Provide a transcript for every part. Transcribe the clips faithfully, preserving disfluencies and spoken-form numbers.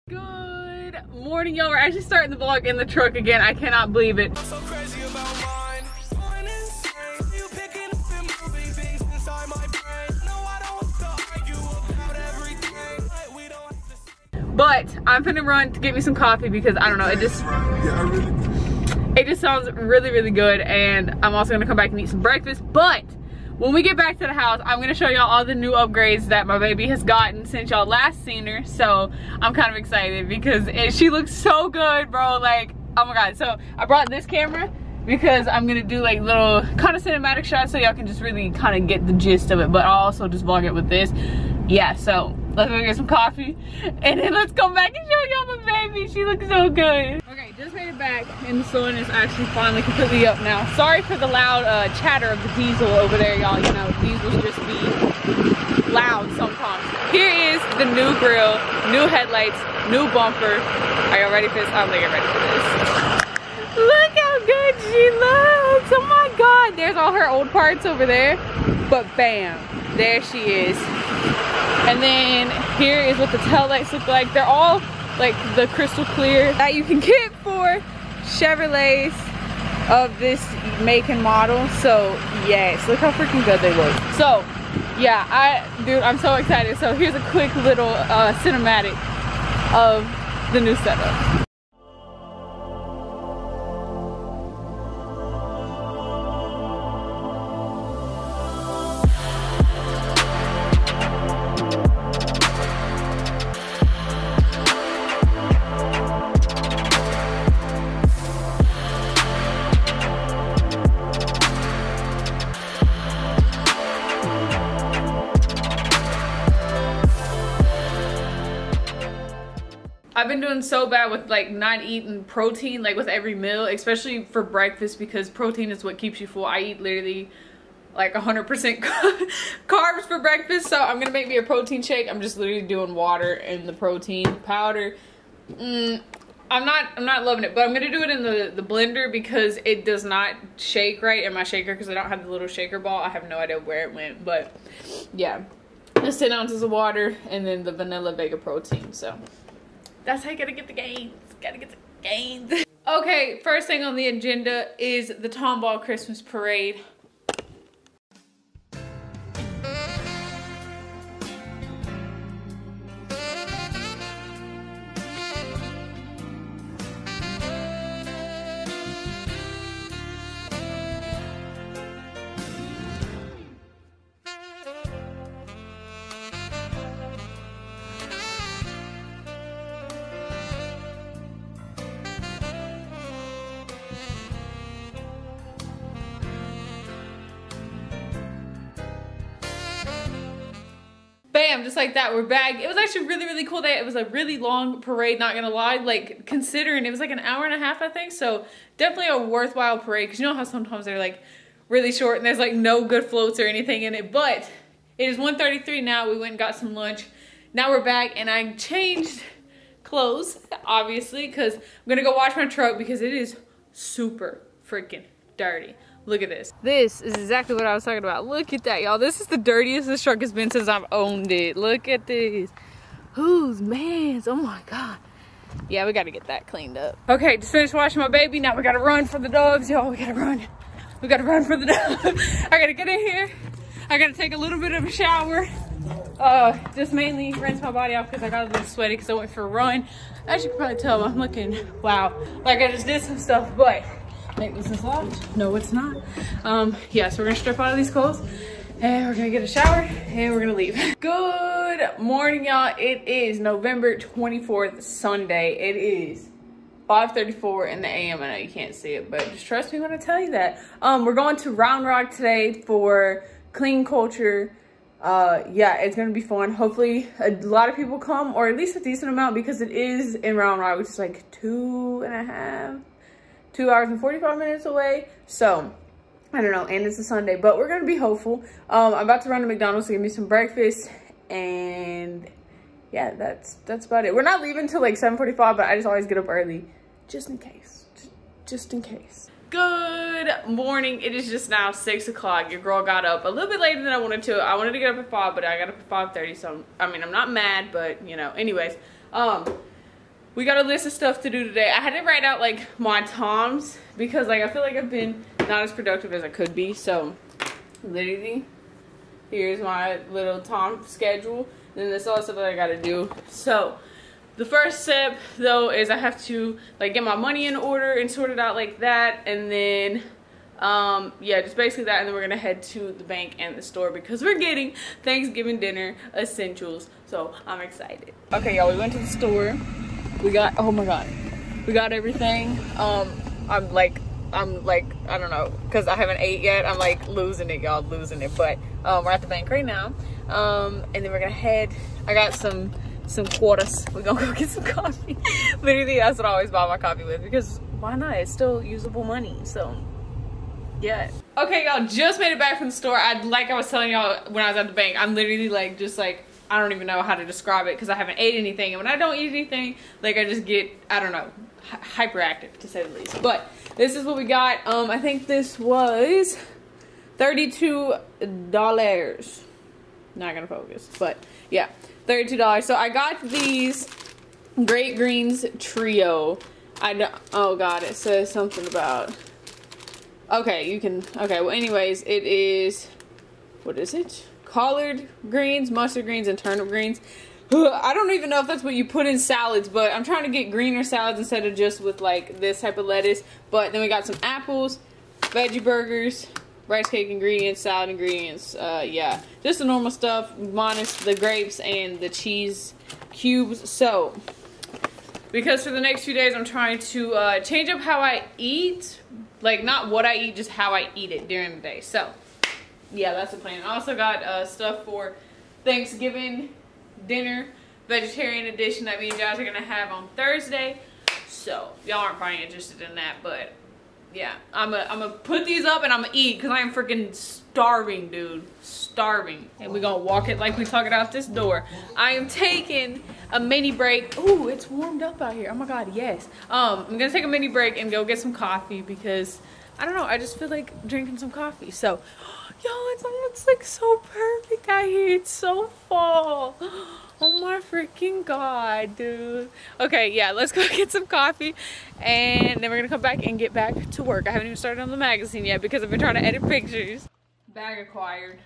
Good morning, y'all. We're actually starting the vlog in the truck again. I cannot believe it. So crazy about mine. Going insane. You picking up and moving things inside my brain. No, I don't want to argue about everything. We don't have to... But I'm finna run to get me some coffee because I don't know, it just Yeah, I really it just sounds really, really good. And I'm also gonna come back and eat some breakfast. But when we get back to the house, I'm gonna show y'all all the new upgrades that my baby has gotten since y'all last seen her. So I'm kind of excited because it, she looks so good, bro. Like, oh my God. So I brought this camera because I'm gonna do like little kind of cinematic shots so y'all can just really kind of get the gist of it. But I'll also just vlog it with this. Yeah, so let's go get some coffee and then let's come back and show y'all my baby. She looks so good. Okay, just made it back and the sun is actually finally completely up now. Sorry for the loud uh, chatter of the diesel over there, y'all. You know, diesels just be loud sometimes. Here is the new grill, new headlights, new bumper. Are y'all ready for this? I don't think I'm ready for this. Look how good she looks. Oh my God. There's all her old parts over there. But bam, there she is. And then here is what the tail lights look like. They're all like the crystal clear that you can get for Chevrolets of this make and model. So yes, look how freaking good they look. So yeah, I dude, I'm so excited. So here's a quick little uh, cinematic of the new setup. I've been doing so bad with like not eating protein like with every meal, especially for breakfast, because protein is what keeps you full. I eat literally like one hundred percent carbs for breakfast, so I'm gonna make me a protein shake. I'm just literally doing water and the protein powder. Mm, I'm not I'm not loving it, but I'm gonna do it in the, the blender because it does not shake right in my shaker because I don't have the little shaker ball. I have no idea where it went, but yeah. Just ten ounces of water and then the vanilla Vega protein, so. That's how you gotta get the gains. Gotta get the gains. Okay, first thing on the agenda is the Tomball Christmas Parade. Bam, just like that, we're back. It was actually really, really cool day. It was a really long parade, not gonna lie. Like, considering it was like an hour and a half, I think. So, definitely a worthwhile parade. Because you know how sometimes they're like really short and there's like no good floats or anything in it. But it is one thirty-three now. We went and got some lunch. Now we're back and I changed clothes, obviously. Because I'm gonna go wash my truck because it is super freaking dirty. Look at this. This is exactly what I was talking about. Look at that, y'all. This is the dirtiest this truck has been since I've owned it. Look at this. Whose man's? Oh my God. Yeah, we gotta get that cleaned up. Okay, just finished washing my baby. Now we gotta run for the dogs, y'all. We gotta run. We gotta run for the dogs. I gotta get in here. I gotta take a little bit of a shower. Uh, just mainly rinse my body off because I got a little sweaty because I went for a run. As you can probably tell, I'm looking, wow, like I just did some stuff, but I think this is locked. No, it's not. Um, yeah, so we're gonna strip out of these clothes and we're gonna get a shower and we're gonna leave. Good morning, y'all. It is November twenty-fourth, Sunday. It is five thirty-four in the A M. I know you can't see it, but just trust me when I tell you that. Um, we're going to Round Rock today for Clean Culture. Uh, yeah, it's gonna be fun. Hopefully a lot of people come, or at least a decent amount, because it is in Round Rock, which is like two and a half two hours and forty-five minutes away. So I don't know, and it's a Sunday, but we're gonna be hopeful. um I'm about to run to McDonald's to get me some breakfast, and yeah, that's that's about it. We're not leaving till like seven forty-five, but I just always get up early just in case, just, just in case. Good morning. It is just now six o'clock. Your girl got up a little bit later than I wanted to. I wanted to get up at five, but I got up at five thirty, so I mean, I'm not mad, but you know, anyways, um we got a list of stuff to do today. I had to write out like my times because like I feel like I've been not as productive as I could be. So literally, here's my little time schedule. And then there's all the stuff that I gotta do. So the first step though is I have to like get my money in order and sort it out like that, and then um yeah, just basically that, and then we're gonna head to the bank and the store because we're getting Thanksgiving dinner essentials. So I'm excited. Okay, y'all, we went to the store. We got, oh my god, we got everything. um I'm like I'm like I don't know, because I haven't ate yet. I'm like losing it, y'all, losing it. But um we're at the bank right now, um and then we're gonna head. I got some some quarters. We're gonna go get some coffee. Literally, that's what I always buy my coffee with, because why not? It's still usable money. So yeah. Okay, y'all, just made it back from the store. I like I was telling y'all when I was at the bank, I'm literally like just like I don't even know how to describe it because I haven't ate anything, and when I don't eat anything, like I just get, I don't know, hyperactive to say the least. But this is what we got. um I think this was thirty-two dollars. Not gonna focus, but yeah, thirty-two dollars. So I got these Great Greens Trio. I don't, oh god, it says something about, okay, you can, okay, well anyways, it is, what is it? Collard greens, mustard greens, and turnip greens. I don't even know if that's what you put in salads, but I'm trying to get greener salads instead of just with like this type of lettuce. But then we got some apples, veggie burgers, rice cake ingredients, salad ingredients, uh, yeah, just the normal stuff minus the grapes and the cheese cubes. So because for the next few days I'm trying to uh, change up how I eat, like not what I eat, just how I eat it during the day. So yeah, that's the plan. I also got uh, stuff for Thanksgiving dinner, vegetarian edition, that me and Josh are gonna have on Thursday. So y'all aren't probably interested in that, but yeah, I'm gonna I'm gonna put these up and I'm gonna eat because I am freaking starving, dude, starving. And we're gonna walk it like we talking out this door. I am taking a mini break. Ooh, it's warmed up out here. Oh my god, yes. Um, I'm gonna take a mini break and go get some coffee because I don't know, I just feel like drinking some coffee. So y'all, it's almost like so perfect out here. It's so fall. Oh my freaking god, dude. Okay, yeah, let's go get some coffee and then we're gonna come back and get back to work. I haven't even started on the magazine yet because I've been trying to edit pictures. Bag acquired.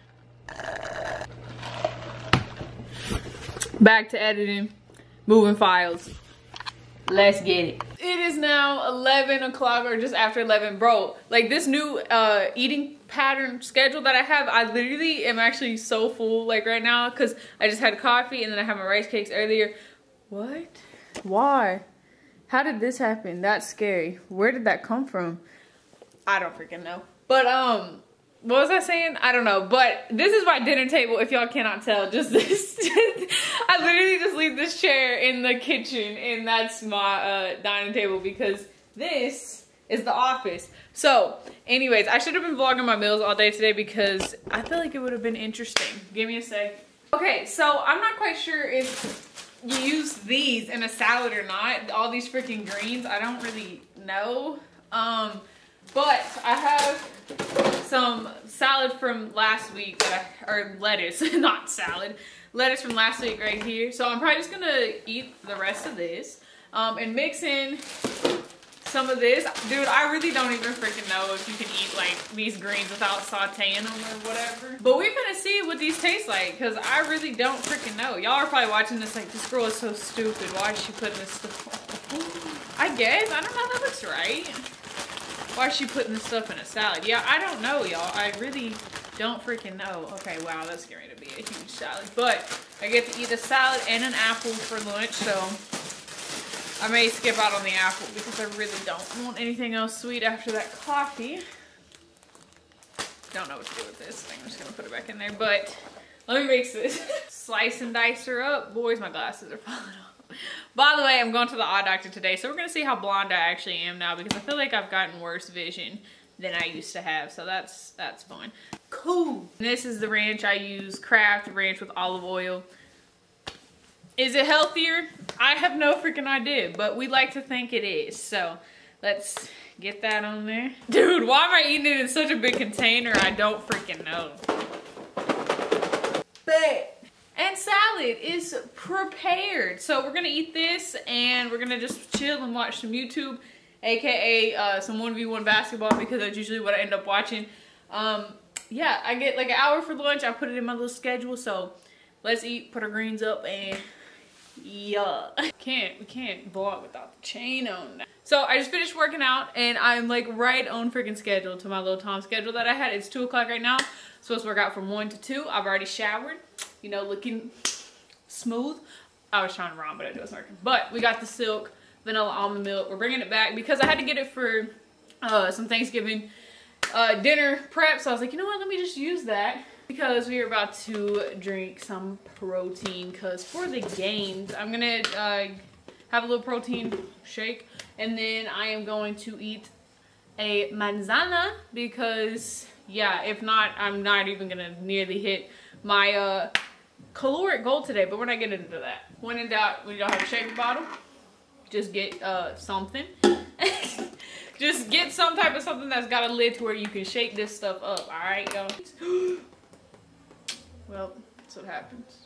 Back to editing, moving files. Let's get it. It is now eleven o'clock or just after eleven. Bro, like this new uh, eating pattern schedule that I have, I literally am actually so full like right now because I just had coffee and then I had my rice cakes earlier. What? Why? How did this happen? That's scary. Where did that come from? I don't freaking know. But um, what was I saying? I don't know. But this is my dinner table, if y'all cannot tell. Just this. I literally just leave this chair in the kitchen and that's my uh, dining table because this is the office. So anyways, I should have been vlogging my meals all day today because I feel like it would have been interesting. Give me a sec. Okay, so I'm not quite sure if you use these in a salad or not. All these freaking greens, I don't really know. Um, but I have some salad from last week, that I, or lettuce, not salad. Lettuce from last week right here. So I'm probably just gonna eat the rest of this um, and mix in some of this. Dude, I really don't even freaking know if you can eat like these greens without sauteing them or whatever. But we're gonna see what these taste like because I really don't freaking know. Y'all are probably watching this like, this girl is so stupid. Why is she putting this stuff? I guess, I don't know, that looks right. Why is she putting this stuff in a salad? Yeah, I don't know, y'all. I really don't freaking know. Okay, wow, that's going to be a huge salad. But I get to eat a salad and an apple for lunch, so I may skip out on the apple because I really don't want anything else sweet after that coffee. Don't know what to do with this thing. I'm just going to put it back in there, but let me mix this. Slice and dice her up. Boys, my glasses are falling off. By the way, I'm going to the eye doctor today, so we're going to see how blonde I actually am now because I feel like I've gotten worse vision than I used to have, so that's that's fine. Cool. And this is the ranch I use, Kraft ranch with olive oil. Is it healthier? I have no freaking idea, but we like to think it is, so let's get that on there. Dude, why am I eating it in such a big container? I don't freaking know. But and salad is prepared. So we're gonna eat this and we're gonna just chill and watch some YouTube, aka uh, some one v one basketball, because that's usually what I end up watching. Um, yeah, I get like an hour for lunch. I put it in my little schedule. So let's eat, put our greens up, and yeah. Can't, we can't vlog without the chain on. So I just finished working out and I'm like right on freaking schedule to my little time schedule that I had. It's two o'clock right now. Supposed to work out from one to two. I've already showered, you know, looking smooth. I was trying to rhyme, but it wasn't working. But we got the Silk vanilla almond milk. We're bringing it back because I had to get it for uh, some Thanksgiving uh, dinner prep. So I was like, you know what, let me just use that. Because we are about to drink some protein, because for the games, I'm gonna uh, have a little protein shake, and then I am going to eat a manzana, because yeah, if not, I'm not even gonna nearly hit my uh, caloric goal today, but we're not getting into that. When in doubt, when you don't have a shaker bottle, just get uh, something. Just get some type of something that's got a lid to where you can shake this stuff up, all right, y'all? Well, that's what happens.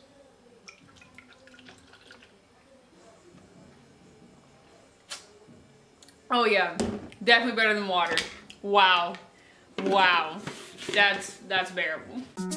Oh yeah, definitely better than water. Wow. Wow. That's, that's bearable.